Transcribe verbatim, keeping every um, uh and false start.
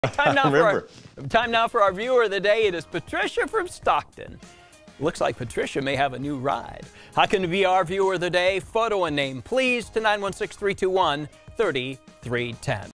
Time now, for our, time now for our viewer of the day. It is Patricia from Stockton. Looks like Patricia may have a new ride. How can you be our viewer of the day? Photo and name, please, to nine one six, three two one, three three one zero.